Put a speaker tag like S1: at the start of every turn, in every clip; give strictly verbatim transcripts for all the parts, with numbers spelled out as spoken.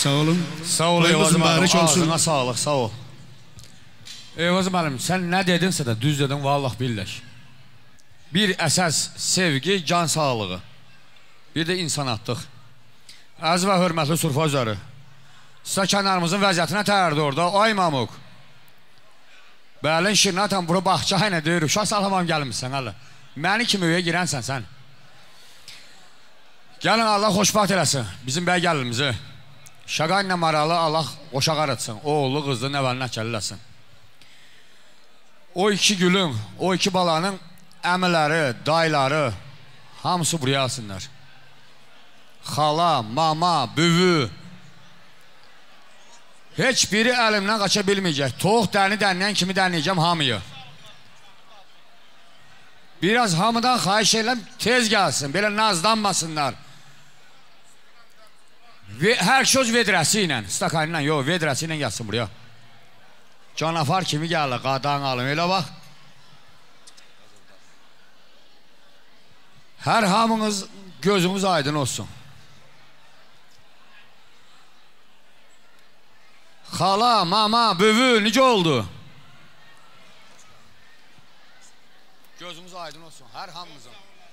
S1: Sağ olun.
S2: Sağ ol Eyvazım mübarək olsun. Ağzına sağlıq, sağ ol. Eyvazım müəllim, sən nə dedinsə də düz dedin, vallahi billəş. Bir əsas sevgi, can sağlığı. Bir də insanatlıq. Əziz və hörmətli Surfa üzarı. Stəkanlarımızın vəziyyətinə tərdi orada. Ay Mamuk. Bəlin şirinatan bura baxça ilə deyir. Uşaq salamam gəlmişsən hələ. Məni kimi öyə girənsən sən. Gəlin Allah xoşbaxt eləsin. Bizim bəy gəlimizi. Şaqanla maralı Allah qoşaq aratsın. Oğlu, qızlı, nəvəlini əkəlləsin. O iki gülün, o iki balanın əmiləri, dayları hamısı buraya alsınlar. Xala, mama, büvü. Heç biri əlimdən qaça bilməyəcək. Toğ dəni dənləyən kimi dənləyəcəm hamıyı. Biraz hamıdan xahiş edirəm tez gəlsin. Belə nazlanmasınlar. Hər söz vedrəsi ilə, stakan ilə, yox, vedrəsi ilə gəlsin buraya. Canafar kimi gəlir, qadan alın, elə bax. Hər hamınız gözünüz aydın olsun. Xala, mama, büvü, necə oldu? Gözünüz aydın olsun, hər hamınızın.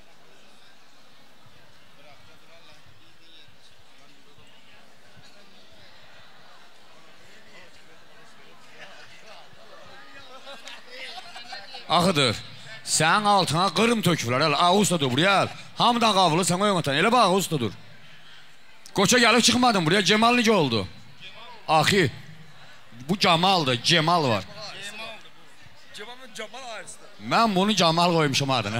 S2: Axıdır, sənin altına qırım töküblər, ağız da dur buraya, hamıdan qavılı sən o yönətən, elə bax ağız da dur. Qoça gəlib çıxmadın buraya, Cemal necə oldu? Axı, bu Cemaldır, Cemal var. Mən bunu Cemal qoymuşum adını.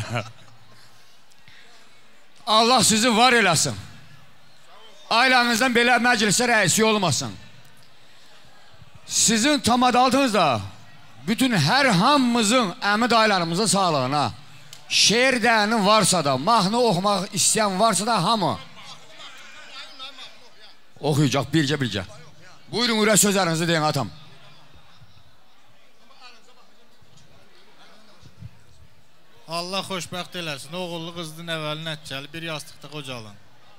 S2: Allah sizi var eləsin. Ailənizdən belə məclisə rəisi olmasın. Sizin tamadaltınızda bütün hər hamımızın əmi dayılarımızın sağlığına, şeir dəyəni varsa da, mahnı oxumaq istəyən varsa da hamı oxuyacaq bircə-bircə. Buyurun, ürək sözlərinizi deyin atam.
S3: Allah xoşbəxt eləsin, oğullu qızdı nəvəli nəticəli bir yastıqda qocalın.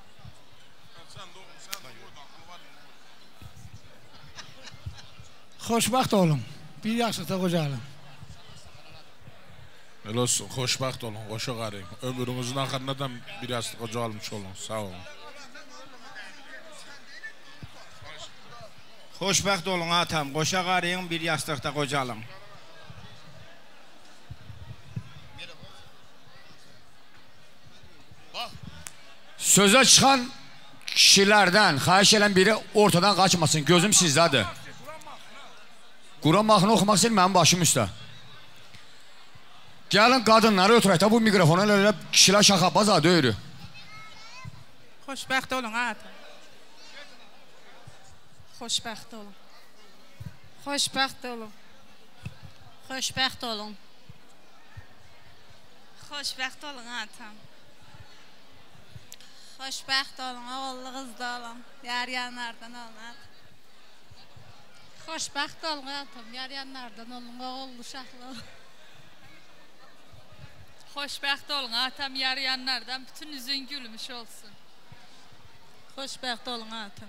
S4: Xoşbəxt olun, bir yastıqda qocalın.
S5: Elə olsun, xoşbəxt olun, qoşaq arayın. Ömrünüzün axırına da bir yastıqda qocalmış olun, sağ olun.
S6: Xoşbəxt olun atam, qoşaq arayın, bir yastıqda qocalın.
S2: Sözə çıxan kişilərdən xahiş edən biri ortadan qaçmasın, gözüm sizdədir. Quran mahnı oxumaq istəyir, mənim başım üstə. Gəlin qadınları ötürək də bu mikrofonu elə kişilər şaxabaz adı öyrü.
S7: Xoşbəxt olun atam. Xoşbəxt olun. Xoşbəxt olun. Xoşbəxt olun. Xoşbəxt olun atam. Xoşbəxt olun, oğullu qızda olun, yar-yanlardan olun. Xoşbəxt olun atam, yar-yanlardan olun, oğullu uşaqlı olun. Xoşbəxt olun atam, yar-yanlardan bütün üzün gülmüş olsun. Xoşbəxt olun atam.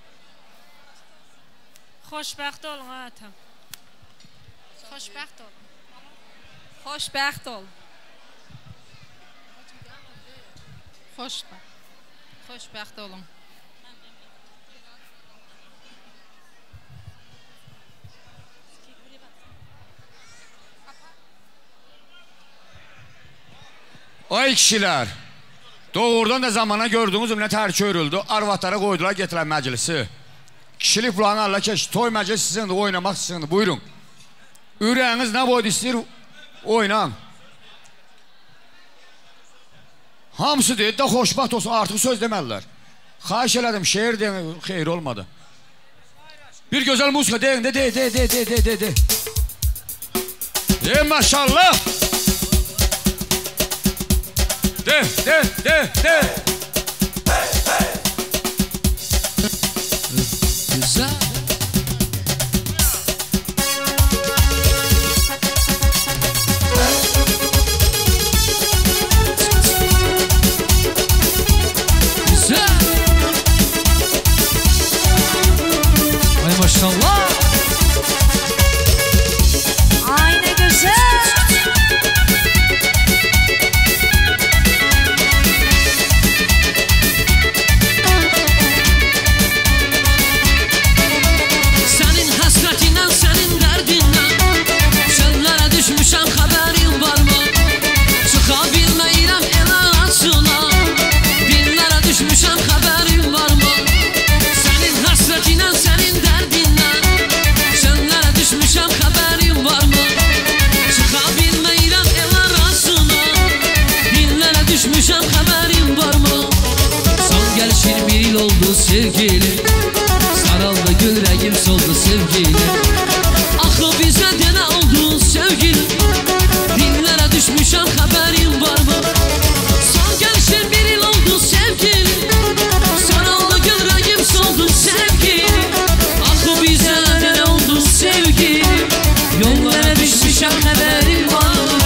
S7: Xoşbəxt olun atam. Xoşbəxt olun. Xoşbəxt olun. Xoşbəxt. Xoşbəxt olun.
S2: Ay kişilər, doğrudan da zamana gördüğünüz nə tərki örüldü, arvatlara qoydular, getirən məclisi. Kişilik bulanı Allah keş, toy məclis sizindir, oynamaq sizindir, buyurun. Ürəyiniz nə boydu istəyir, oynan. Hamısı deyil də xoşbaxt olsun, artıq söz deməlilər. Xahiş elədim, şeir deyin, xeyir olmadı. Bir gözəl musika deyin, de, de, de, de, de, de, de, de. De, maşallah. De, de, de, de. Hey, hey. Güzel.
S1: Sarıldı yüreğim soldu sevgili. Axı bize dene oldu sevgili. Dinlere düşmüşəm haberin var mı? Son gelişin bir yıl oldu sevgili. Sarıldı yüreğim soldu sevgili. Axı bize dene oldu sevgili. Yollara düşmüşəm haberin var mı?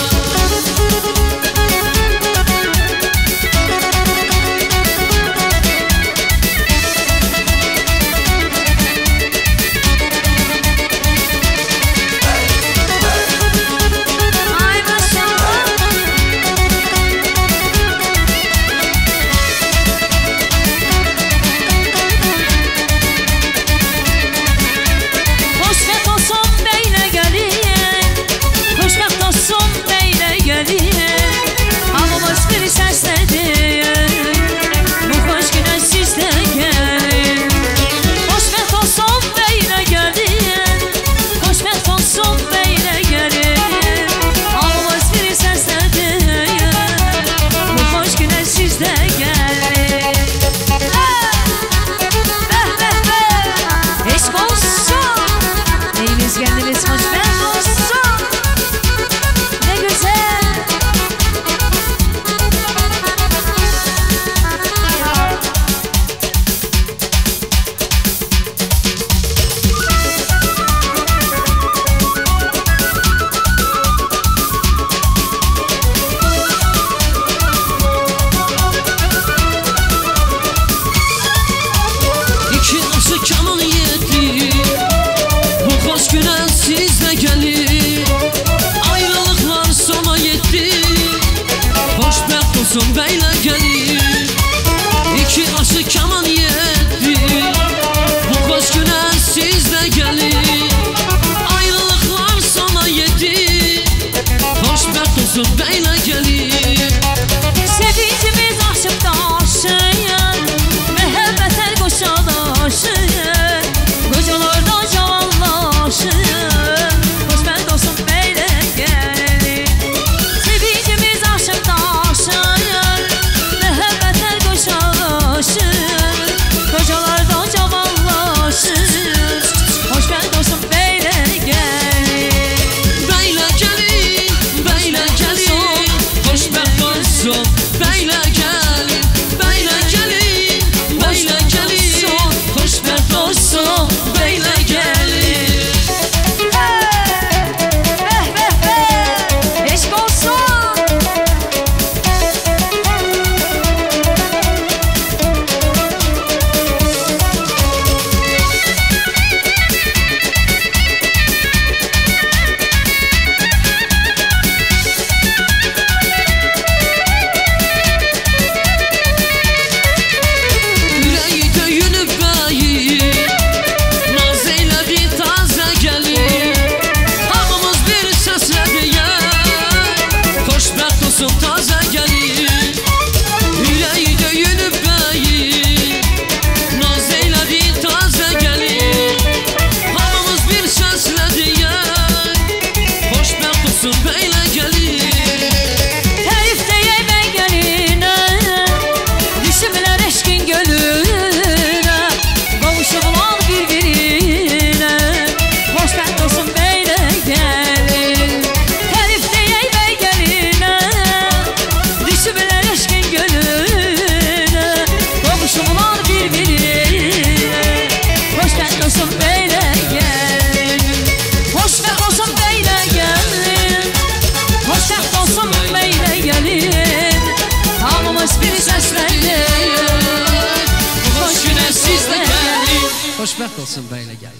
S1: Xoşbəxt olsun bəylə gəlin.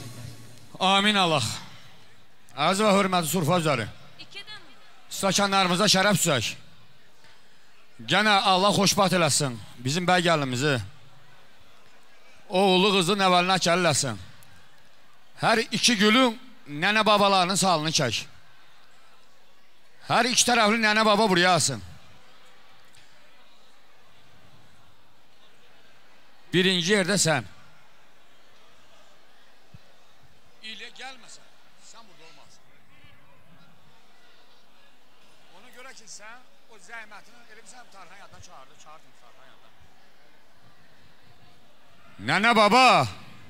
S2: Amin Allah. Əziz və hörmətli surfa üzəri. Stəkanlarımıza şərəf süzək. Gənə Allah xoşbəxt eləsin bizim bəy gəlimizi. Oğlu qızı nəvəlinə kəlləsin. Hər iki gülün nənə babalarının salını çək. Hər iki tərəfli nənə baba buraya alsın. Birinci yerdə sən. İlə gəlməsən, sən burada olmazsın. Ona görə ki, sən o zəhmətini elə bir sən Tarxan yaddan çağırdı, çağırdın Tarxan yaddan. Nene baba.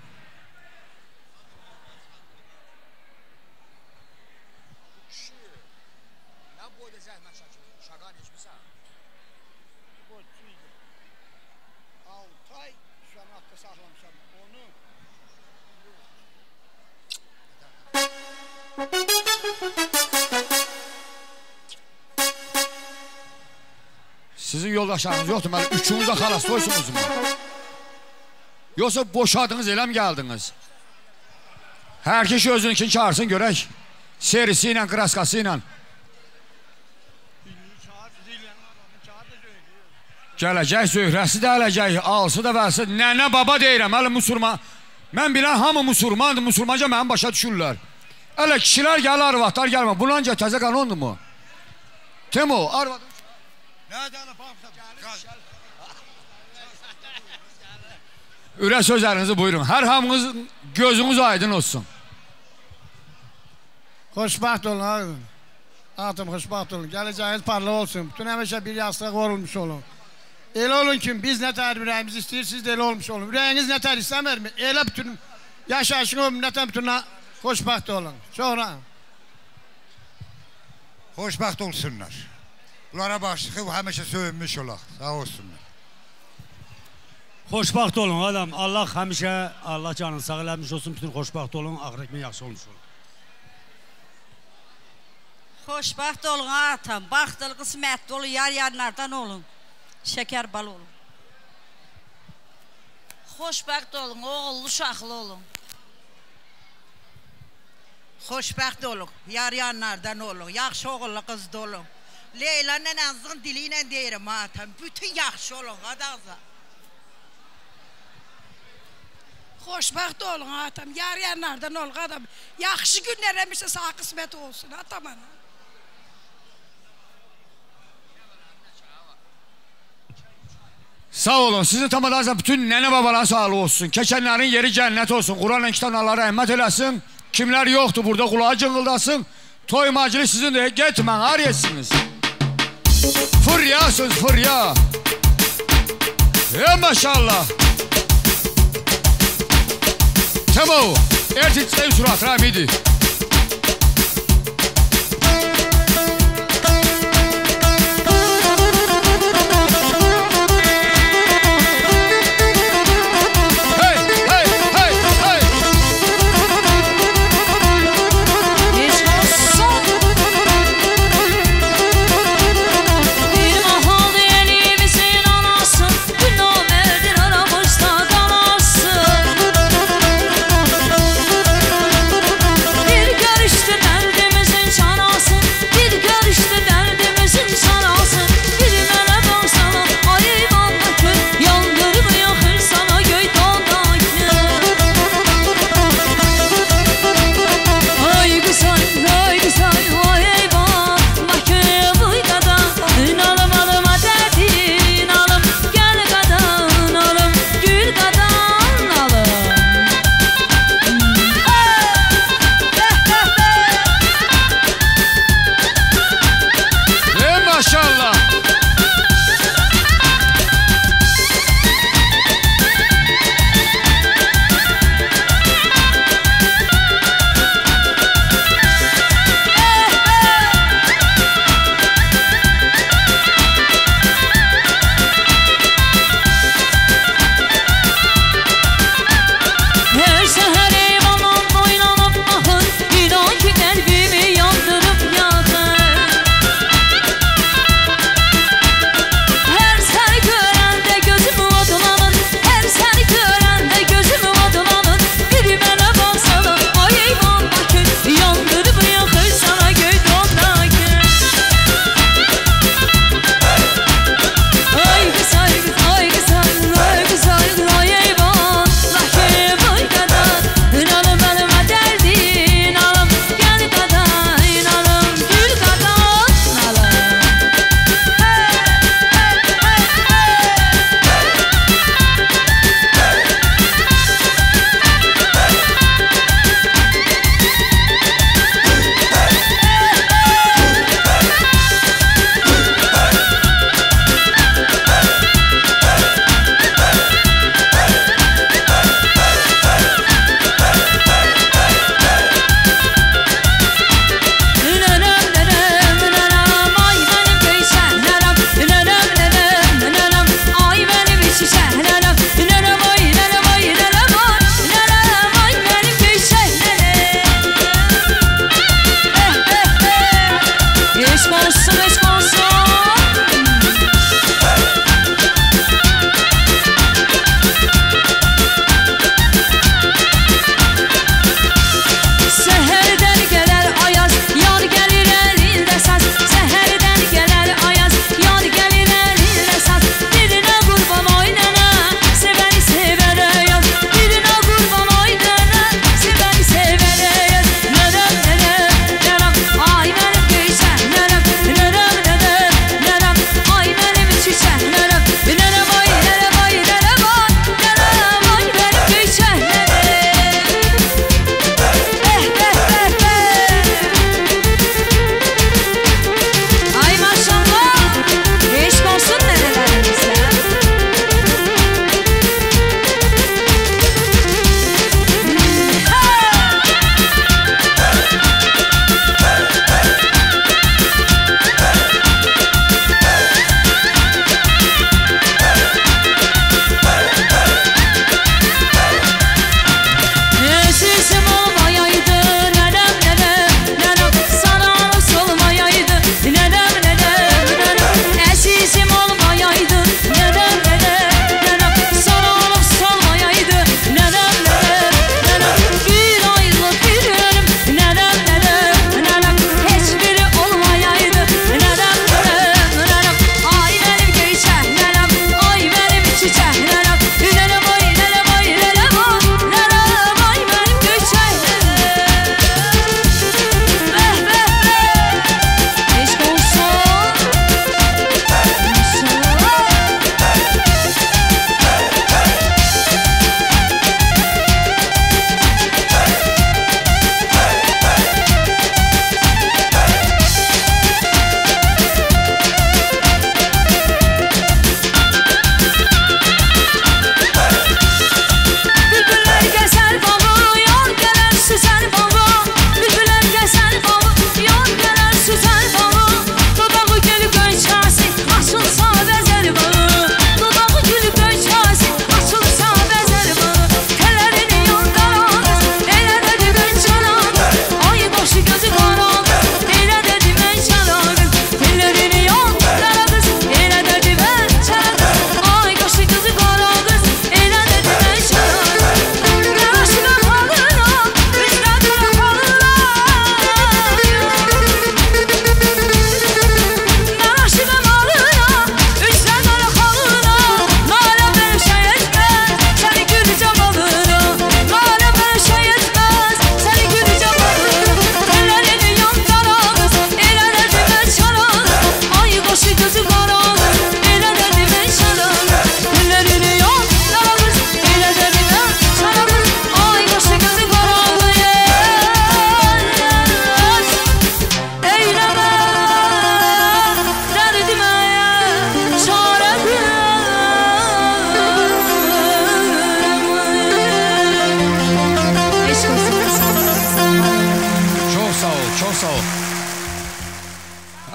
S2: Sizin yoldaşlarınız yoktu. Ben üçünüz de xalas toysunuz mu? Yoksa boşadınız, elə mi geldiniz? Her kişi özününkini çağırsın görək. Serisiyle, kraskasıyla. Gələcək, zöhrəsi də ələcək, alsı da versin. Nənə baba deyirəm, hələ musulman. Mən bilən hamı musulmandır, musulmanca mənim başa düşürlər. Hələ kişilər gəl, arvatlar gəlmə. Bunanca təzə qanondur mu? Temo, arvat. Ürə sözlərinizi buyurun. Hər hamınız gözünüz aydın olsun.
S4: Xoşbaxt olun ağabeyim. Atım xoşbaxt olun. Gələcəyiniz parlaq olsun. Bütün həmişə bir yastığa qorulmuş olun. Elə olun ki biz nə tər ürəyimiz istəyir, siz də elə olmuş olun. Ürəyiniz nə tər istəmir mi? Elə bütün yaşayışın o millətən bütünə xoşbaxt olun. Sonra
S8: xoşbaxt olsunlar. Bunlara başlığı həmişə söyünmüş olaq. Sağ olsunlar.
S9: Xoşbaxt olun adam. Allah həmişə Allah canını sağ eləmiş olsun. Bütün xoşbaxt olun. Axırı kimi yaxşı olmuş olun.
S10: Xoşbaxt olun atam. Baxtıl qismətli olun. Yar yarlardan olun. Şeker bal olun.
S7: Xoşbaxt olun, oğullu uşaqlı olun.
S10: Xoşbaxt olun, yarayanlardan olun, yaxşı oğullu qızda olun. Leylanın azığın dili ilə deyirəm atam, bütün yaxşı olun, adazı.
S11: Xoşbaxt olun atam, yarayanlardan olun adam. Yaxşı günlər həmişə sağ qismət olsun atam ana.
S2: Sağ olun, sizin tamadarsa bütün nene babalar sağlığı olsun. Keçenlerin yeri cennet olsun. Kur'an-ı kitabları rahmet eylesin. Kimler yoktu burada kulağı cıngıldasın. Toy macili sizin de gitmen arayasınız. Fıryasınız fırya. Ya maşallah. Tamam. Ertesi ev surat rahmidi.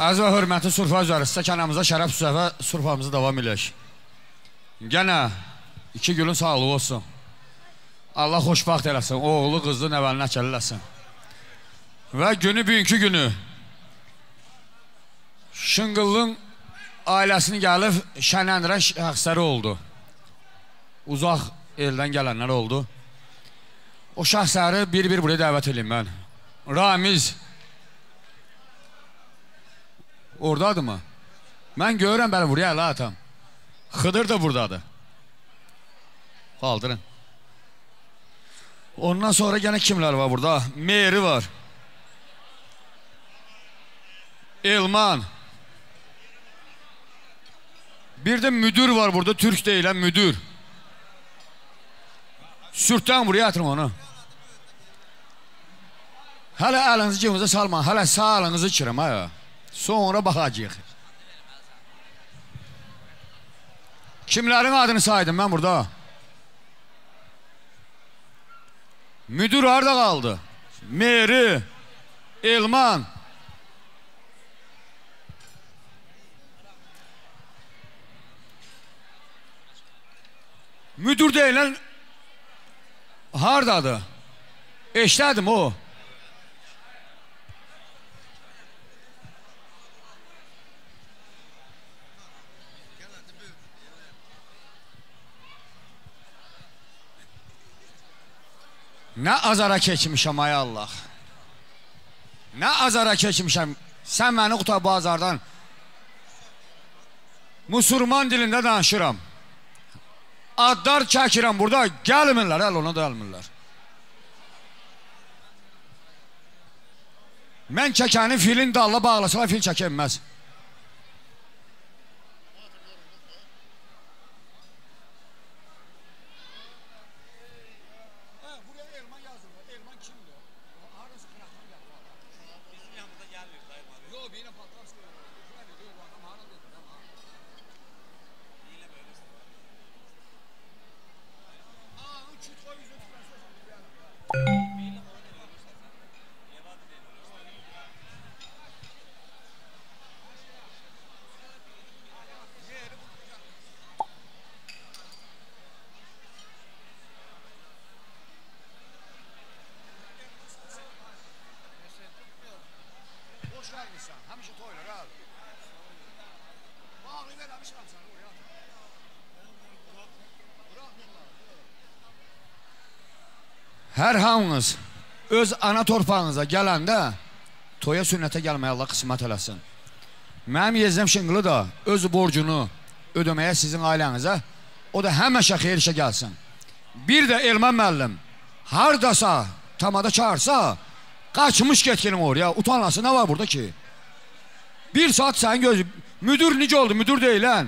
S2: Əziz və hörmətli surfa üzəri stəkanımıza şərəf süzə və surfamızı davam eləyək. Gənə iki gülün sağlığı olsun. Allah xoşbaxt eləsin, oğlu, qızlı, nəvəlini əkəli eləsin. Və günü bugünkü günü Şınqıllın ailəsini gəlib şənəndirən şəxsləri oldu. Uzaq eldən gələnlər oldu. O şəxsləri bir-bir buraya dəvət edeyim mən. Ramiz oradadır mı? Mən görürəm bəli buraya ələ atam. Xıdır da buradadır. Qaldırın. Ondan sonra gene kimler var burada? Meri var. Elman. Bir de müdür var burada. Türk değilen müdür. Sürtdən buraya atın onu. Hələ əlinizi cibinizə salmayın. Hələ sağ əlinizi içirəm. Ha. Sonra baxacaq. Kimlərin adını saydım ben burada? Müdür harada kaldı? Meri, Elman. Müdür deyilen hardadır? Eşlədim o. Ne azara keçmişəm ay Allah. Ne azara keçmişəm. Sən məni Qutay Bazardan Müslüman dilində danışıram. Adlar çəkirəm burada. Gəlmirlər, əl ona da gəlmirlər. Mən çəkəni filin dalla bağlasalar fil çəkilməz. Hər hamınız öz ana torpağınıza gələndə toya sünnətə gəlməyə Allah qismət eləsin. Mənim Yezdəm Şınqılı da öz borcunu ödəməyə sizin ailənizə, o da həməşə xeyir işə gəlsin. Bir də Elman müəllim hardasa tamada çağırsa qaçmış getkinim oraya, utanası nə var burada ki? Bir saat sənin gözü, müdür necə oldu, müdür deyilən?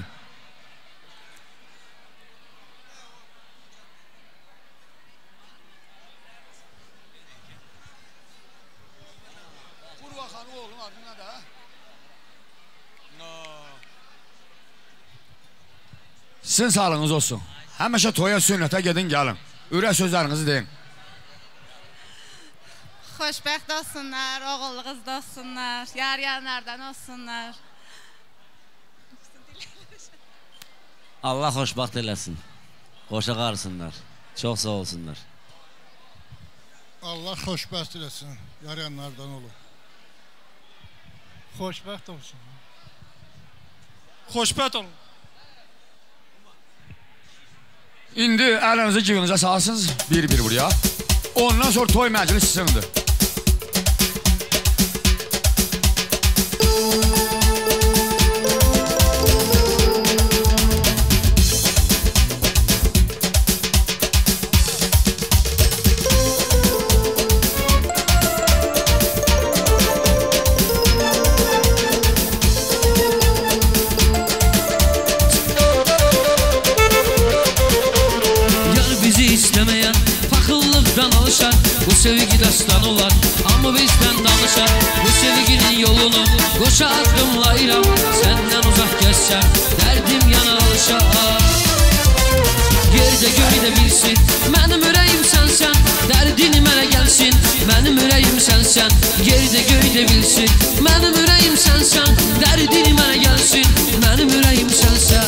S2: Sizin sağlığınız olsun. Həmişə toya sünnətə gedin, gəlin. Ürək sözlərinizi deyin.
S12: Xoşbəxt olsunlar, oğullu qızda olsunlar, yar-yanlardan olsunlar.
S13: Allah xoşbəxt eləsin. Qoşa qarısınlar. Çox sağ olsunlar.
S14: Allah xoşbəxt eləsin. Yar-yanlardan olun. Xoşbəxt olsun.
S15: Xoşbəxt olun.
S2: İndi əlinizi cibinizə salsınız, bir-bir buraya. Ondan sonra toy məclis sizindir.
S1: Bu sevgi dastan olar, amma bizden danışar. Bu sevginin yolunu koşa adımlayıram. Senden uzak geçsem derdim yana alışar. Geride göyde bilsin, mənim ürəyim sənsən. Dərdini mənə gəlsin, mənim ürəyim sənsən. sənsən, yerdə göydə bilsin. Mənim ürəyim sənsən, dərdini mənə gəlsin. Mənim ürəyim sənsən.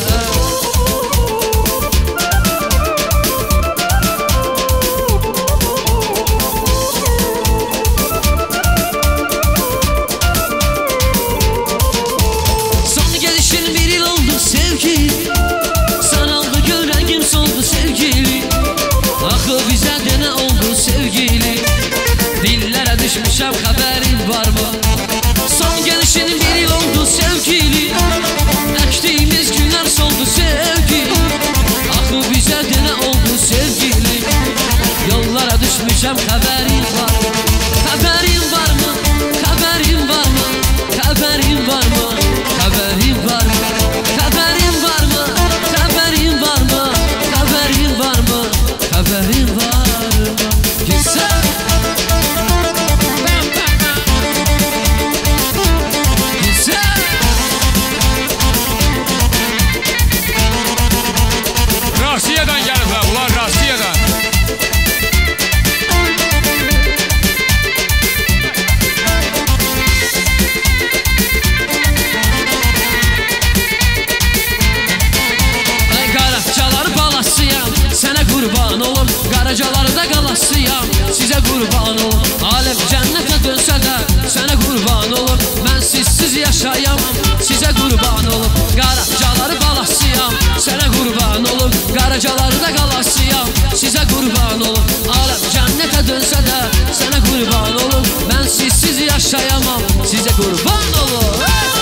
S1: Son gelişin bir il oldu sevgili, saraldı yüreğim soldu sevgili. Axı bizə də nə oldu sevgili, dillərə düşmüşəm xəbərin var mı? Son gelişin bir il oldu sevgili, əkdiyimiz günlər soldu sevgili. Axı bizə də nə oldu sevgili, yollara düşmüşəm xəbərin var mı? Xəbərin var mı? Xəbərin var mı? Xəbərin var mı? Xəbərin var mı? Xəbərin var mı? Xəbərin var mı? Xəbərin var mı? Xəbərin var mı? Güzel. Güzel.
S2: Rasiyadan gəliblər, ulan Rasiyadan.
S1: Qurban olum, qaracalarda qalasıyam, sizə qurban olum. Aləm cənnətə dönsə də, sənə qurban olum. Mən sizsiz yaşayamam, sizə qurban olum. Qaracaları balasıyam, sənə qurban olum. Qaracalarda qalasıyam, sizə qurban olum. Aləm cənnətə dönsə də, sənə qurban olum. Mən sizsiz yaşayamam, sizə qurban olum.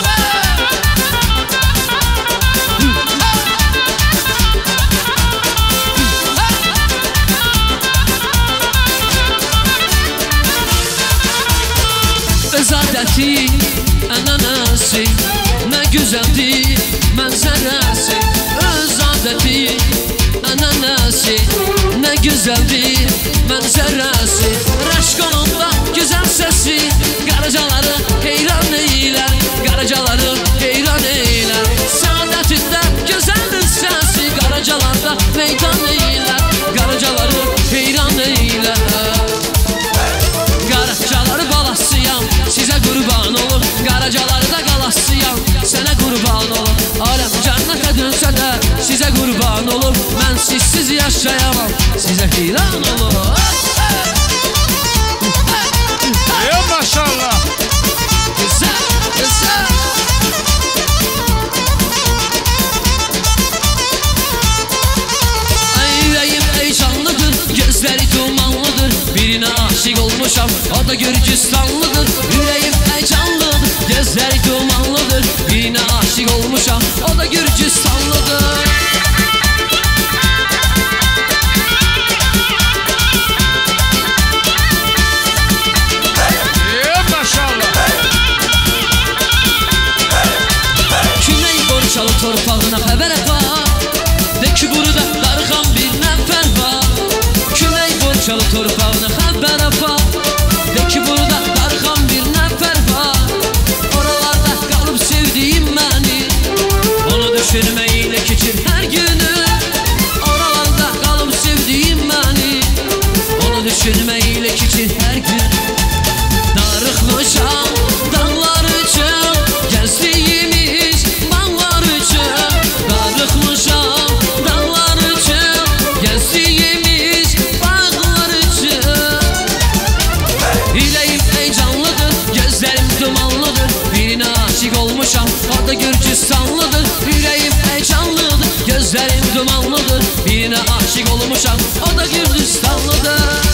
S1: Özadəti, ənənəsi, nə gözəldir mənzərəsi. Özadəti, ənənəsi, nə gözəldir mənzərəsi. Rəşqonunda gözəl səsi, qaracaları heyran eylər, qaracaları heyran eylər. Saadətində gözəldir səsi, qaracalarda meydan eylər, qaracaları heyran eylər. Qaracaları balasıyam, sizə qurban olur. Qaracalarda qalasıyam, sənə qurban olur. Aləm cənnətə dönsə də, sizə qurban olur. Mən sizsiz yaşayamam, sizə heyran olur.
S2: Ya maşallah.
S1: Güzel, güzel. Ay ürəyim heyecanlıdır, gözləri dumanlıdır. Birine aşık olmuşam, o da Gürcistanlıdır. Yüreğim heyecanlıdır, gözleri dumanlıdır. Birine aşık olmuşam, o da Gürcistanlıdır. Güney Borçalı torpağına haber var, de ki burada darıkan bir nəfər var. Güney Borçalı torpağına haber var, de ki burada darıkan bir nəfər var. Oralarda kalıp sevdiğim beni, onu düşünmeyle keçir her günü. Oralarda kalıp sevdiğim beni, onu düşünmeyle keçir her gün. Darıkmışam dağlar için, gençliğimiz bağlar için. Darıkmışam dağlar için, gençliğimiz bağlar için. Yüreğim heyecanlıdır, gözlerim dumanlıdır. Birine aşık olmuşam, o da Gürcistanlıdır. Yüreğim heyecanlıdır, gözlerim dumanlıdır. Birine aşık olmuşam, o da Gürcistanlıdır.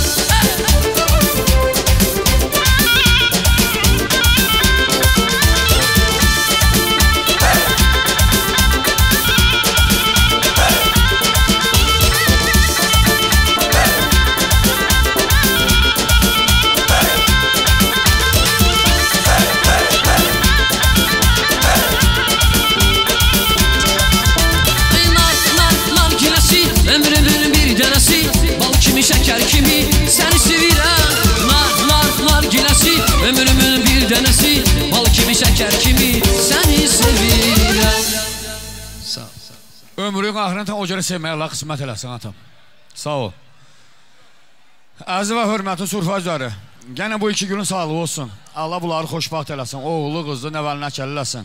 S1: Ömrümün bir dənəsi, bal kimi, şəkər kimi, səni sevirəm. Nar, nar, nar giləsi, ömrümün bir dənəsi, bal kimi, şəkər kimi, səni sevirəm.
S2: Sağ ol. Ömrün ahirətən o görə sevməyə Allah qismət eləsin atam. Sağ ol. Əziz və hörməti surfacları, Gene bu iki günün sağlığı olsun. Allah bunları xoşbaxt eləsin. Oğlu, qızlı, nəvəlinə kəlləsin.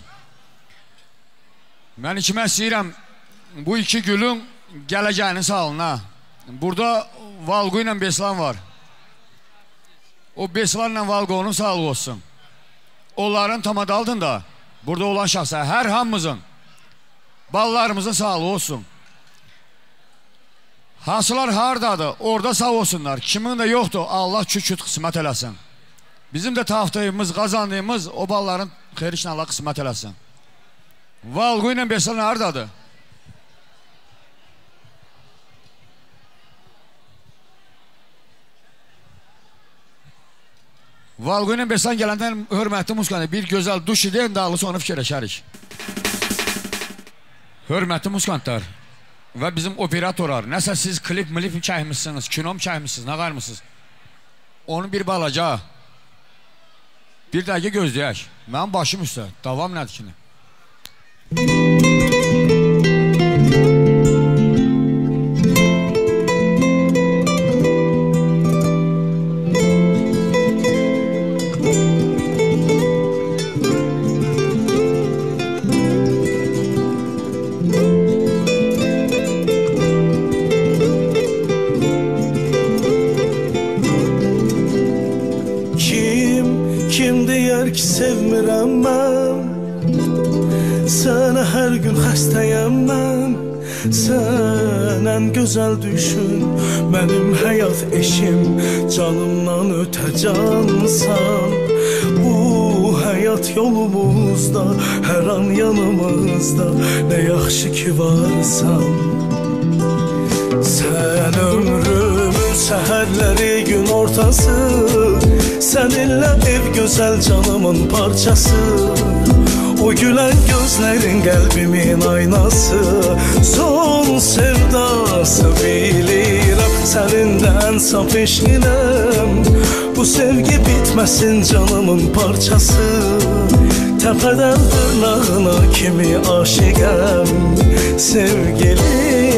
S2: Mən içmək istəyirəm bu iki gülün gələcəyinin sağlığına. Burada Valqo ilə Beslan var. O Beslan ilə Valqo'nun sağlığı olsun. Onların tamad altında burada olan şəxsə hər hamımızın ballarımızın sağlığı olsun. Hasılar hardadır? Orada sağ olsunlar. Kimin de yoktur? Allah küçük qismət eləsin. Bizim de taftayımız, qazandığımız o balların xeyri için Allah qismət eləsin. Valqo ilə Beslan hardadır? Valqo ilə Beslan gələndən hörmətli Muskanı bir gözəl duş edin, dağlı sonra fikirləşərik. Hörmətli Muskantlar və bizim operatorlar, nəsə siz klip milip çəkmişsiniz, kinom çəkmişsiniz, nə qarmışsınız? Onu bir balaca, bir dəqiqə gözləyək. Mənim başım üstə, davam nədir ki?
S15: Sevmirəm mən, sənə hər gün xəstəyəm mən. Sən ən gözəl düşün, mənim həyat eşim, canımdan ötə cansan. Bu həyat yolumuzda, hər an yanımızda, nə yaxşı ki varsan. Sən ömrümün səhərləri, gün ortası, səninlə ev gözəl canımın parçası. O gülen gözlerin qəlbimin aynası, son sevdası bilirəm. Sənindən saf eşqinəm, bu sevgi bitməsin canımın parçası. Təpədən dırnağına kimi aşiqəm sevgilim.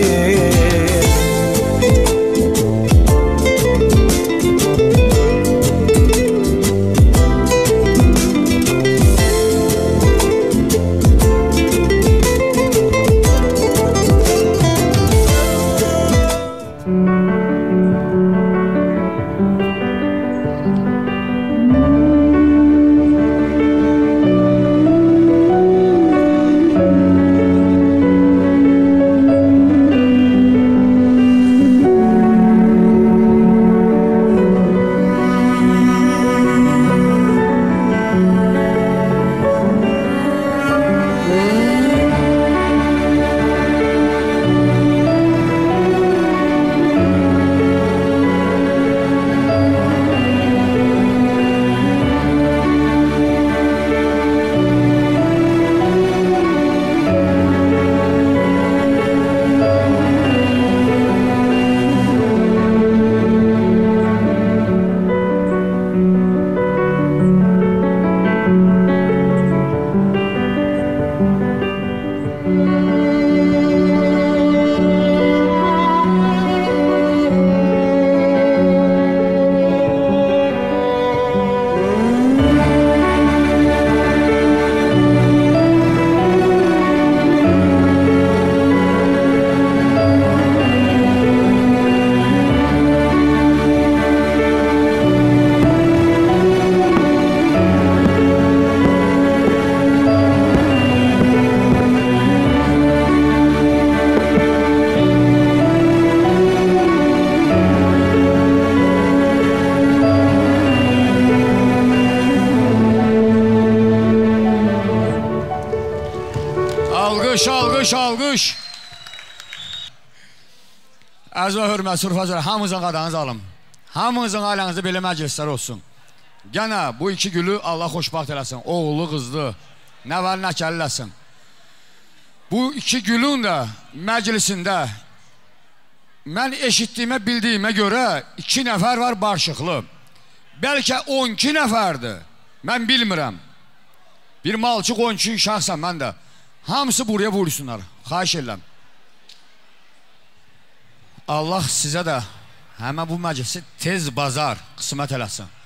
S2: Alqış, alqış, alqış. Əziz və hörmətli surfacılar, hamınızın qadanızı alın. Hamınızın ailənizdə belə məclislər olsun. Gənə bu iki gülü Allah xoşbaxt eləsin. Oğlu, qızlı, nəvəli nəkəlləsin. Bu iki gülün də məclisində mən eşitdiyimə, bildiyimə görə iki nəfər var barışıqlı. Bəlkə on iki nəfərdir. Mən bilmirəm. Bir malçıq on iki şəxsən mən də. Hamısı buraya vursunlar. Xahiş edirəm. Allah sizə də həmən bu məclisi tez bazar qismət eləsin.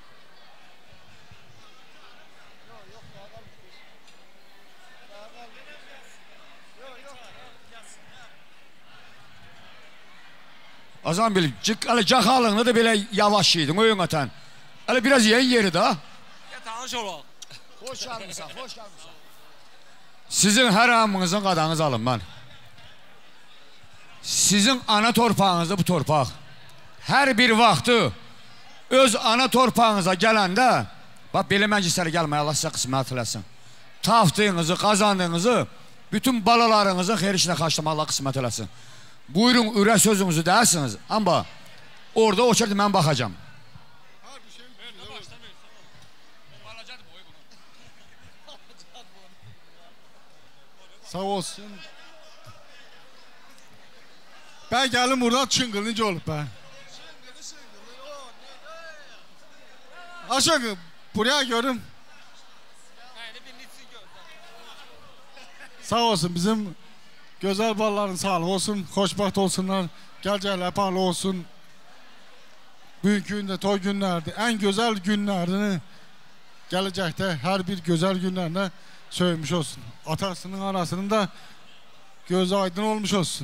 S2: Azam bil, elə caxalığını da belə yavaş yedin, oyun atan. Elə biraz yeyən yeri də.
S16: Tanış olaq.
S2: Xoş gəlmişsən, xoş gəlmişsən. Sizin hər hamınızın qadanız alın mən. Sizin ana torpağınızda bu torpaq. Hər bir vaxtı öz ana torpağınıza gələndə, bax belə məclislərə gəlməyə Allah sizə qismət eləsin. Tapdığınızı, qazandığınızı, bütün balalarınızın xeyir işinə xaçlama Allah qismət eləsin. Buyurun, ürək sözünüzü deyirsiniz, amma orada o çəkdə mən baxacam.
S14: Sağ olsun. Ben geldim buradan çıngılınca olup ben. Aşağı buraya görüm. Sağ olsun bizim güzel balların sağlık olsun, hoşbaht olsunlar, gelceler pahalı olsun. Bugünkü günde toy günlerdi, en güzel günlerini gelecekte her bir güzel günlerine söylemiş olsun. Atasının anasının da gözü aydın olmuş olsun.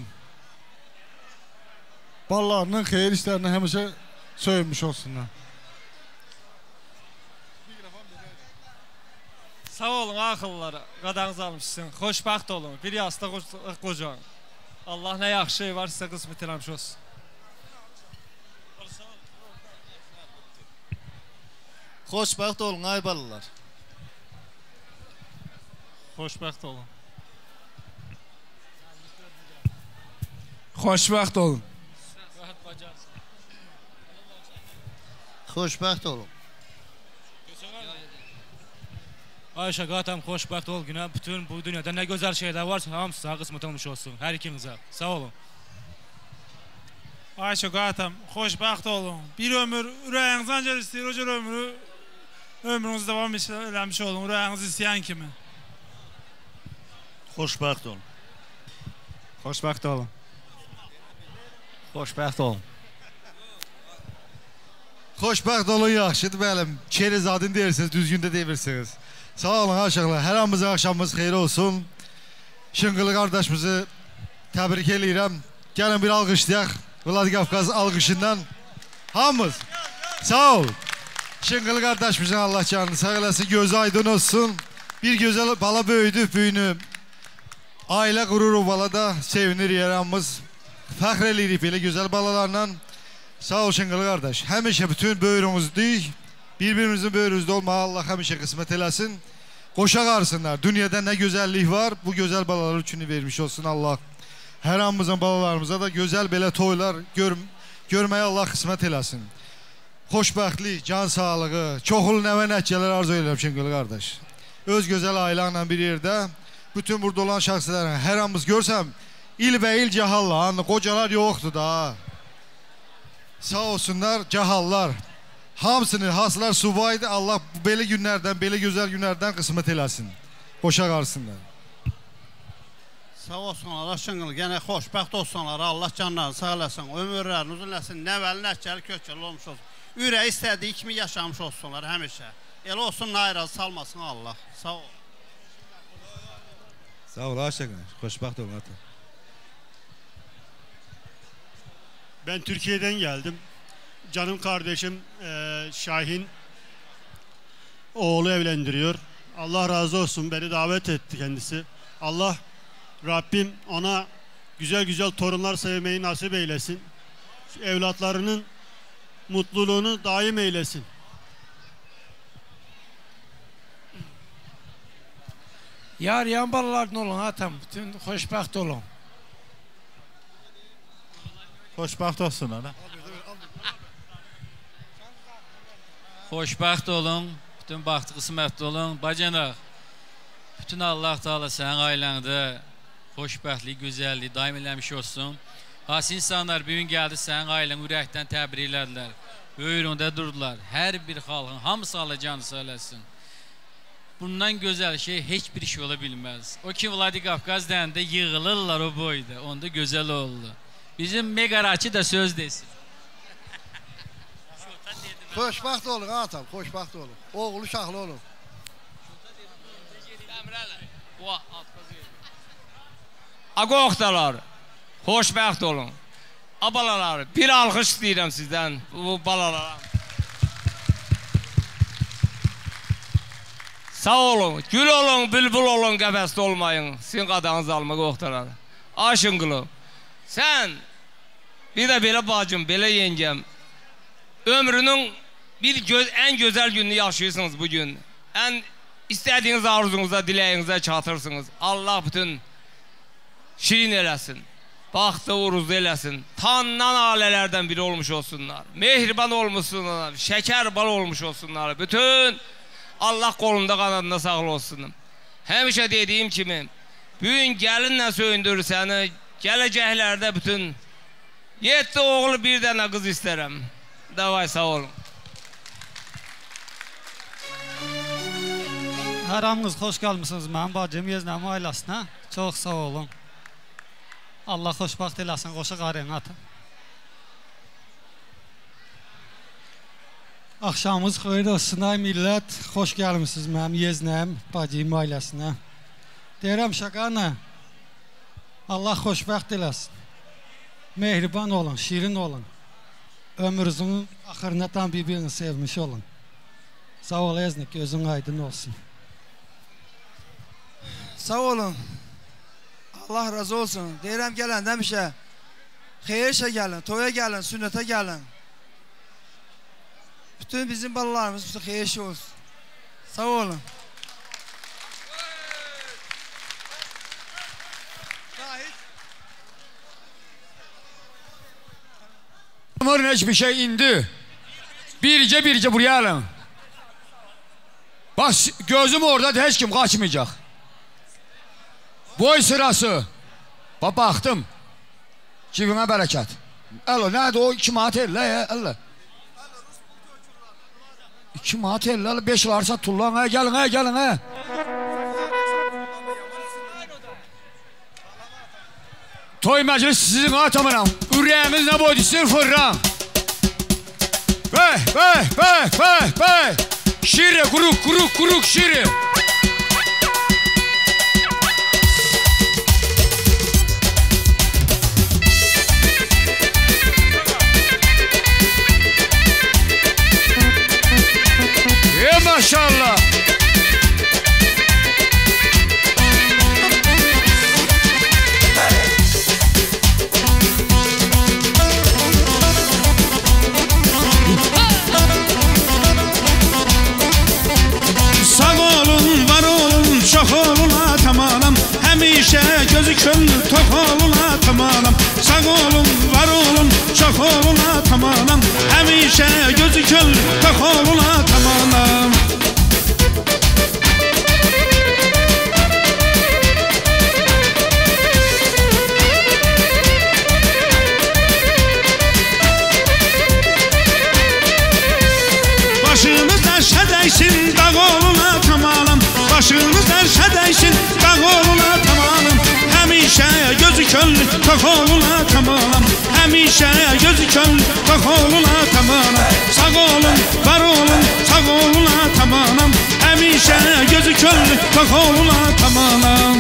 S14: Ballarının hayır işlerini hemişe söylemiş olsunlar.
S17: Sağ olun akıllara, qadanızı almışsın, xoşbaxt olun, bir yastık qocan. Allah nə yaxşı şey var sizə qismət eləmiş olsun.
S3: Xoşbaxt olun ay balalar.
S17: Xoşbaxt olun.
S14: Xoşbaxt olun.
S3: Xoşbaxt olun.
S17: Ayşe qatam xoşbaxt ol günə, bütün bu dünyada nə gözəl şeylər varsa hamısı sağ qismət olmuş olsun, hər ikinizə. Sağ olun.
S18: Ayşe qatam xoşbaxt olun. Bir ömür ürəyinizdən gəlir istəyir, o cür ömrü ömrünüz davam eləmiş olun, ürəyiniz istəyən kimi.
S14: Xoşbaxt olun.
S6: Xoşbaxt olun. Xoşbaxt olun.
S14: Xoşbaxt olun yaxşıdır bəlim. Keriz adını deyirsiniz, düzgün də deyirsiniz. Sağ olun aşağılar. Hər hamımızın axşamımız xeyir olsun. Şınqılı qardaşımızı təbrik eləyirəm. Gəlin bir alqışlayaq. Vladikavkaz alqışından. Hamımız. Sağ ol. Şınqılı qardaşımızın Allah canını sağ eləsin. Gözü aydın olsun. Bir gözəl bala böyüdü, büyünü. Ailə qururu balada sevinir yaramız. Fəxr eləyirik belə gözəl balalarla. Sağ ol Şınqılı qardaş. Həmişə bütün böyrümüzdür. Bir-birimizin böyrümüzdə olmağı Allah həmişə qismət eləsin. Qoşaq arısınlar. Dünyada nə gözəllik var, bu gözəl balalar üçün vermiş olsun Allah. Hər hamımızın balalarımıza da gözəl belə toylar gör görməyə Allah qismət eləsin. Xoşbəxtlik, can sağlığı, çoxlu nəvə nəticələr arzu edirəm Şınqılı qardaş. Öz gözəl ailə ilə bir yerdə bütün burada olan şəxslərin hər hamımız görsəm il və il cahallar, qocalar yoxdur da. Sağ olsunlar cahallar. Hamısını hasılar subaydı. Allah belə günlərdən, belə gözəl günlərdən qismət eləsin. Qoşaq arısınlar.
S19: Sağ olsunlar, Şınqılı, yenə xoşbəxt olsunlar. Allah canlarını sağ eləsin, ömürlərini uzun eləsin, nəvəli, nəccəli, kökəli olmuş olsun. Ürək istədiyi kimi yaşamış olsunlar həmişə. Elə olsun, nayraz salmasın Allah. Sağ ol.
S20: Sağ ol, Şınqılı, xoşbəxt olun.
S21: Ben Türkiye'den geldim. Canım kardeşim e, Şahin oğlu evlendiriyor. Allah razı olsun, beni davet etti kendisi. Allah Rabbim ona güzel güzel torunlar sevmeyi nasip eylesin. Evlatlarının mutluluğunu daim eylesin.
S18: Yar yan balalardan olun atam, bütün xoşbaxt olun.
S3: Xoşbaxt olsun ana.
S22: Xoşbaxt olun, bütün baxtı qismətli olun. Bacanaq, bütün Allah Teala sənin ailəndə xoşbəxtlik, gözəllik daim eləmiş olsun. Has insanlar bugün gəldi sənin ailən ürəkdən təbrik elədilər. Böyründə durdular. Hər bir xalqın hamısı Allah canı sağ eləsin. Bundan gözəl şey heç bir şey ola bilməz. O ki Vladikavkaz deyəndə yığılırlar o boyda. Onda gözəl oldu. Bizim Megaraçı da söz desin.
S14: Xoşbaxt olun atam, xoşbaxt olun. Oğul uşaqlı olun.
S23: Aqoqdalar, xoşbaxt olun.
S4: Abalalar, bir alkış istəyirəm sizdən bu balalara. Sağ olun, gül olun, bülbül olun, qəfəsdə olmayın. Sizin qadanızı almaq oxtarar. Aşınqılı, sən bir də belə bacım, belə yengəm, ömrünün bir göz, ən gözəl gününü yaşayırsınız bugün. Ən istədiyiniz arzunuza, diləyinizə çatırsınız. Allah bütün şirin eləsin. Baxtı uğruzlu eləsin. Tanınan ailələrdən biri olmuş olsunlar. Mehriban olmuşsunlar. Şəkər bal olmuş olsunlar. Bütün Allah qolunda qanadında sağlı olsun. Həmişə dediyim kimi bugün gəlinlə söyündürür səni. Gələcəklərdə bütün yeddi oğlu bir dənə qız istərəm. Davay sağ olun.
S5: Hər hamınız xoş gəlmişsiniz mənim bacım Yeznəm ailəsinə. Çox sağ olun. Allah xoşbaxt eləsin, qoşa qarın ata. Axşamınız xeyir olsun ay millət. Xoş gəlmişsiniz mənim Yeznəm bacım ailəsinə. Deyirəm şaqana, Allah xoşbaxt eləsin. Mehriban olun, şirin olun. Ömrünüzün axırına tam bir-birini sevmiş olun. Sağ ol Yeznik, gözün aydın olsun.
S8: Sağ olun. Allah razı olsun. Deyirəm gələn demişə, xeyir işə gəlin, toya gəlin, sünnətə gəlin. Bütün bizim balalarımız bütün xeyir işi olsun. Sağ olun.
S2: Umarım hiçbir şey indi. Birce birce buraya alın. Bak gözüm orada hiç kim kaçmayacak. Boy sırası. Bak baktım. Cibime bereket. Allah nerede o iki manat elle ya Allah. İki manat elle Allah beş varsa tullan ha gelin ha gelin ha. Toy meclis sizin atamınam. Ürəyimiz ne boydu sıfırran. Bey bey bey bey bey. Şiri kuruk kuruk kuruk şiri. Ya maşallah.
S23: Çox olun atam anam, həmişə gözü könlü tox olun atam anam. Sağ olun, var olun, çox olun atam anam, həmişə gözü könlü tox olun atam anam. Başınız aşağı dəysin, dağ olun atam anam. Başınız dərşə dəysin, dağ olun atam anam. Həmişə gözü könlü tox olun atam anam. Həmişə gözü könlü tox olun atam anam. Sağ olun, var olun, sağ olun atam anam. Həmişə gözü könlü tox olun atam anam.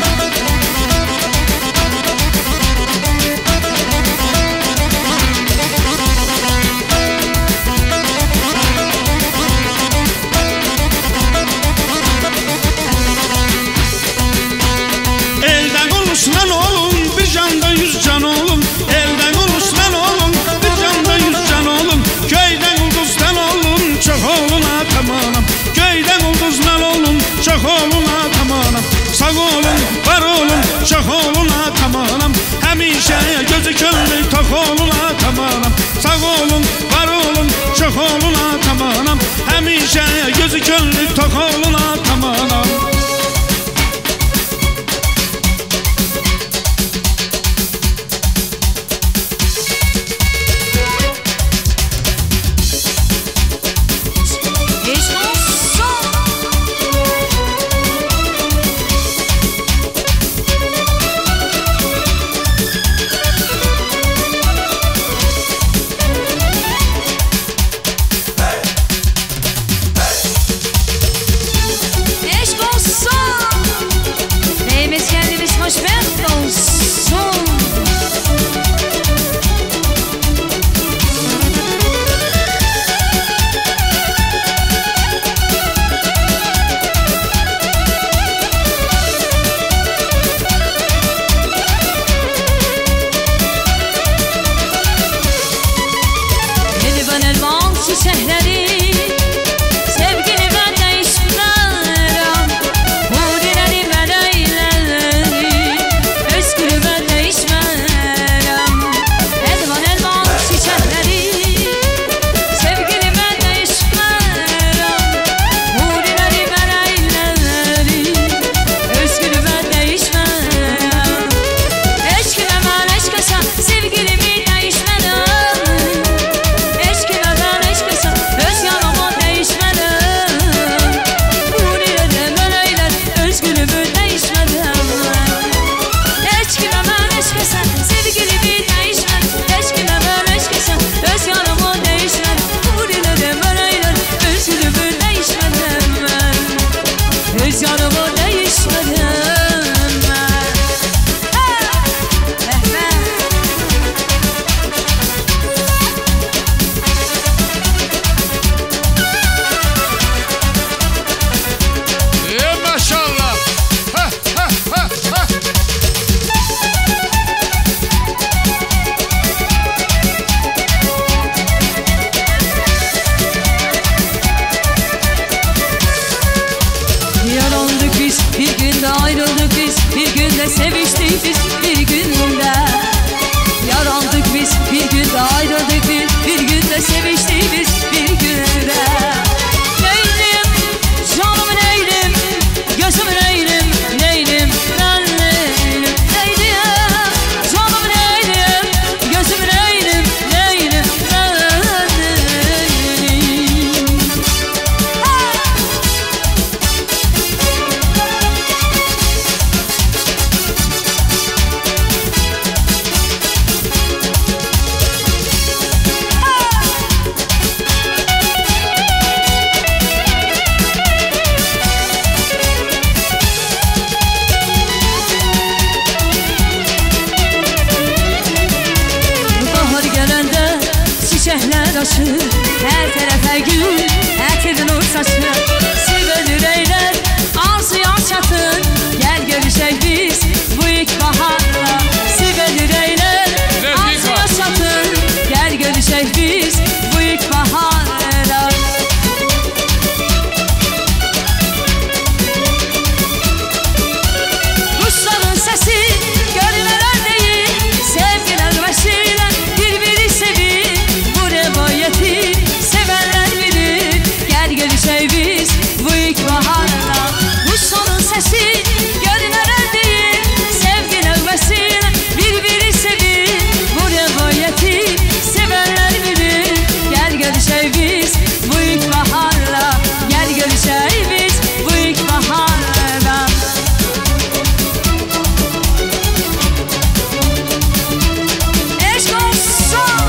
S23: Uluslan olun, bir canda yüz can olun. Elden uluslan olun, bir canda yüz can olun. Köyden ulduzdan olun, çok olun atam anam. Köyden ulduzdan olun, çok olun atam anam. Sağ olun, var olun, çok olun atam anam. Həmişə gözü könlü tox olun atam anam. Sağ olun, var olun, çok olun atam anam. Həmişə gözü könlü tox olun atam anam.
S24: qardaşım, hər tərəfə gül, ətir nur saçır. Sevən ürəklər arzuya çatır, gəl görüşək biz bu ilk baharla. Sevən ürəklər arzuya çatır, gəl görüşək biz bu ilk baharla. Kuşların sesi görünələr deyil, sevgilər vəsilə bir-biri sevir. Bu rivayeti sevənlər bilir, gəl görüşək biz bu ilk baharla. Kuşların sesi görünələr deyil, sevgilər vəsilə bir-biri sevir. Bu rivayeti sevənlər bilir, gəl görüşək biz bu ilk baharla. Gəl görüşək biz bu ilk baharla. Eşq olsun.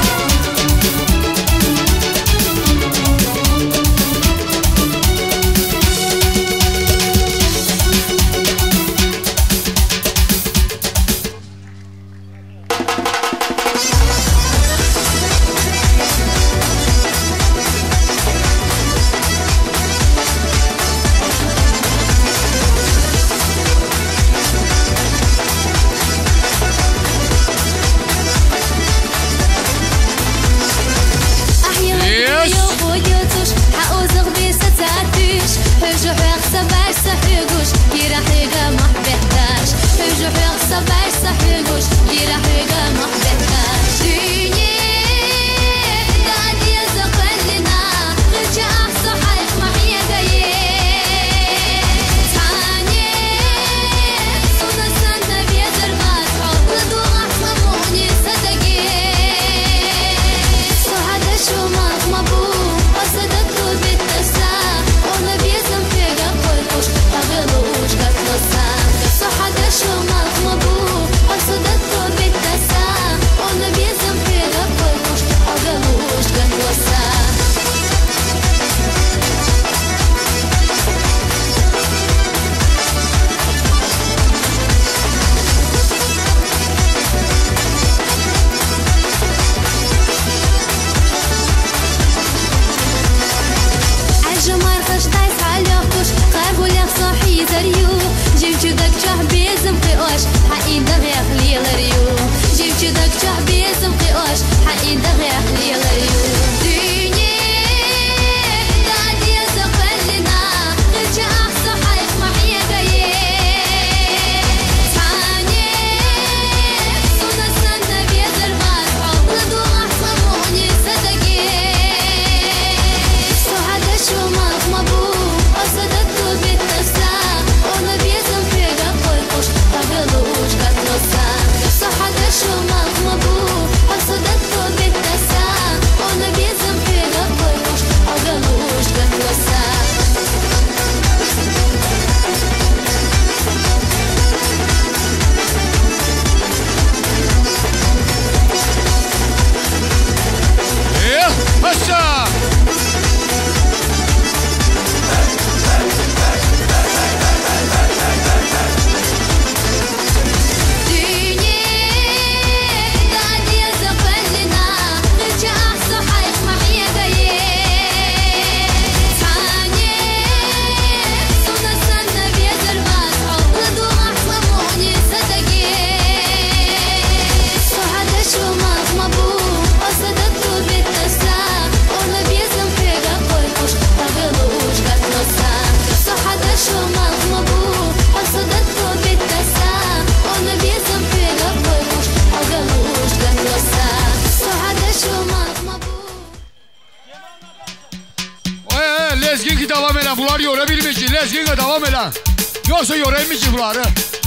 S2: Lezginki devam eden bunlar yorabilmiş. Lezginki devam eden. Yoksa yoraymış bunları.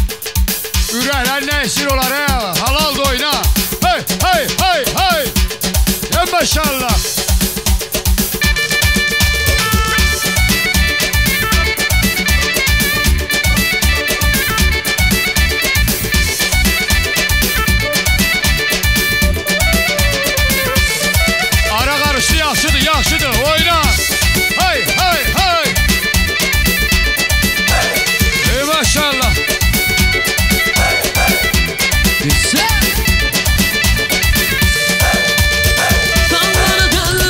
S2: Ürəklər nə esir olar ha? Halal da oyna. Hey hey hey hey. Ya maşallah. Ara karıştı, yaxşıdır, yaxşıdır. Oyna. Hey hey hey. Ey maşallah. Güzel. Kanları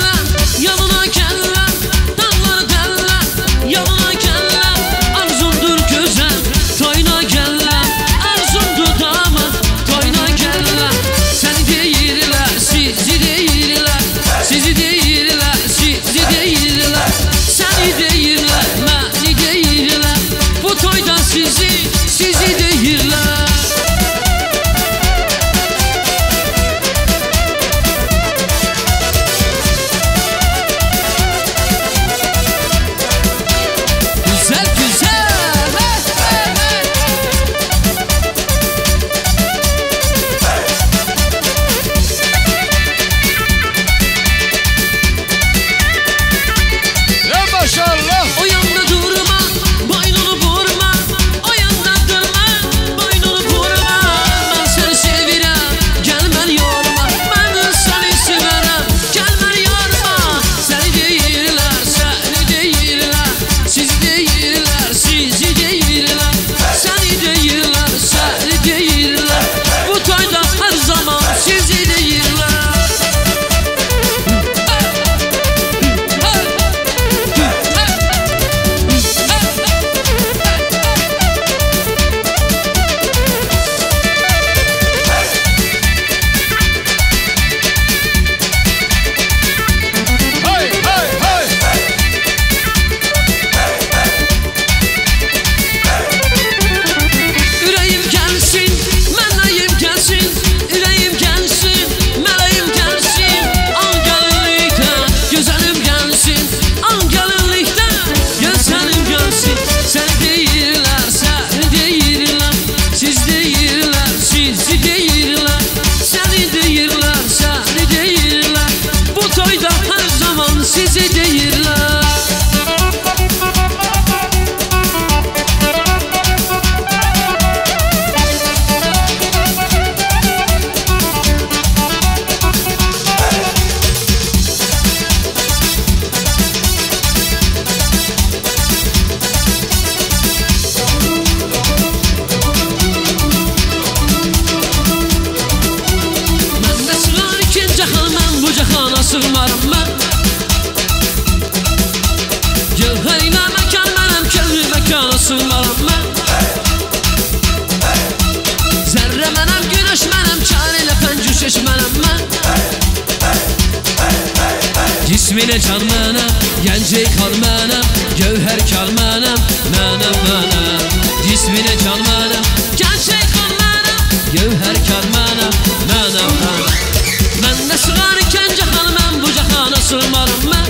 S1: Cismine can mənəm, gəncey kal mənəm, gövhər kal mənəm, mənəm mənəm. Cismine can mənəm, gəncey kal mənəm, gövhər kal mənəm, mənəm mənəm. Mən də sığar ikən cahan mən bu cahana sığmarım mən.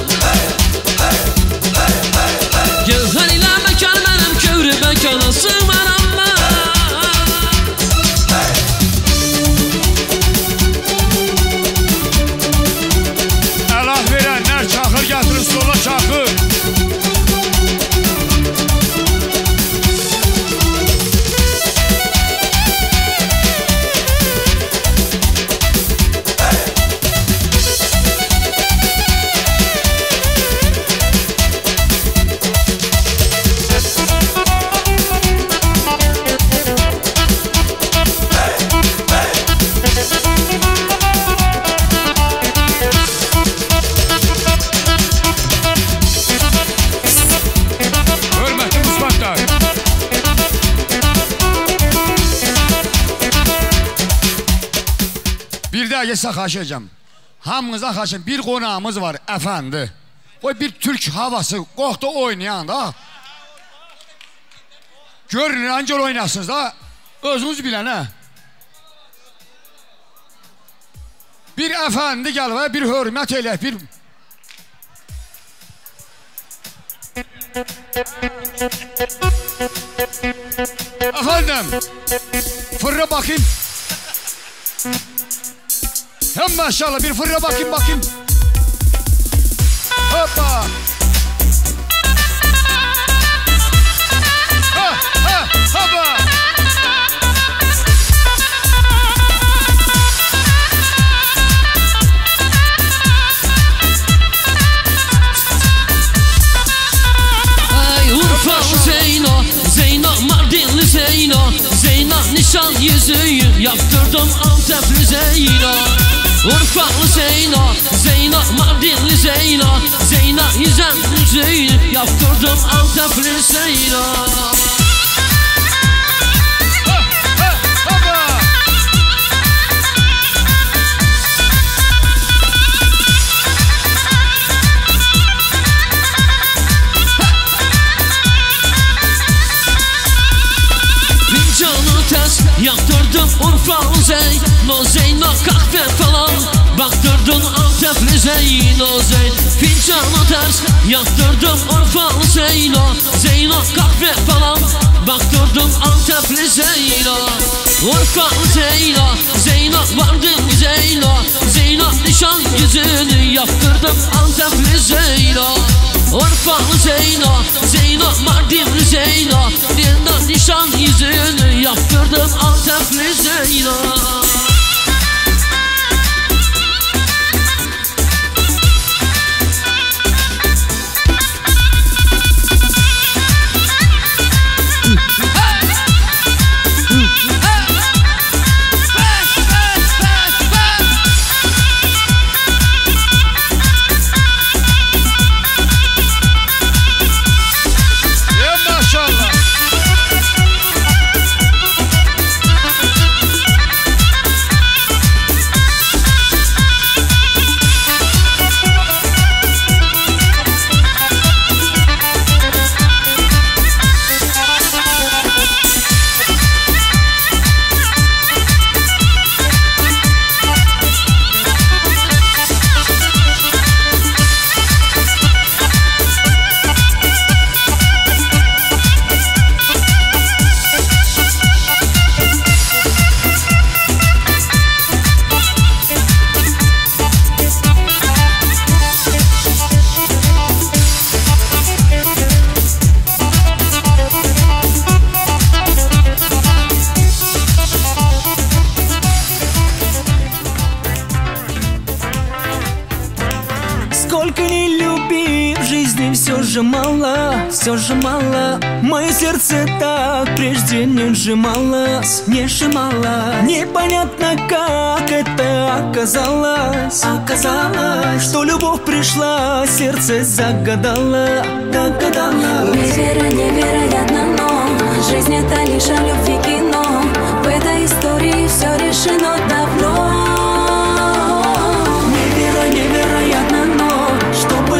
S1: Gövhər ilə məkar mənəm, kövrü məkana sığmaram mən.
S2: Allah verənlər çaxır gətirir stola çaxır. Sizə xahiş edəcəm. Hamınıza xahiş edəcəm. Bir qonağımız var, əfəndi. O bir türk havası, qoxda oynayan da. Görün, ancaq oynasınız da. Özünüz bilən, hə? Bir əfəndi gəl və bir hörmət elək, bir... Əfəndim, fırra bakayım. Hem maşallah bir fırra bakayım bakayım. Hoppa. Ha ha hoppa.
S1: Ay Urfalı Zeyno, Zeyno Mardinli Zeyno, Zeyno nişan yüzüğü yaptırdım Antepli Zeyno. Urfalı Zeyno, Zeyno Mardinli Zeyno, Zeyno yüzen yüzüğü yaptırdım Antepli Zeyno. Yaktırdın Urfalı Zeyno, Zeyno kahve falan, baktırdın Antepli Zeyno, Zeyno fincanı ters. Yaktırdın Urfalı Zeyno, Zeyno kahve falan, baktırdın Antepli Zeyno. Urfalı Zeyno, Zeyno vardın Zeyno, Zeyno nişan yüzünü yaptırdım Antepli Zeyno. Urfalı Zeyno, Zeyno Mardinli Zeyno, Zeyno nişan yüzünü yaptırdım Antepli Zeyno. Все же мало, мое сердце так прежде не сжималось, не сжималось. Непонятно, как это оказалось, оказалось, что любовь пришла, сердце загадало, догадало.
S24: Невера, невероятно, но жизнь это лишь о любви кино. В этой истории все решено давно. Невера, невероятно, но что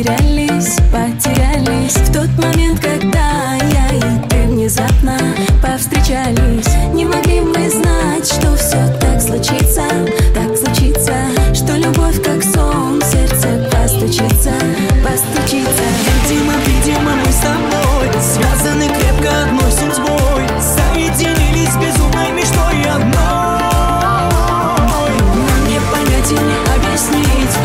S7: потерялись, потерялись в тот момент, когда я и ты внезапно повстречались. Не могли мы знать, что все так случится, так случится, что любовь как сон в сердце постучится, постучится.
S9: Видимо, видимо, мы с тобой связаны крепко одной судьбой, соединились безумной мечтой одной.
S7: Нам не понять и не объяснить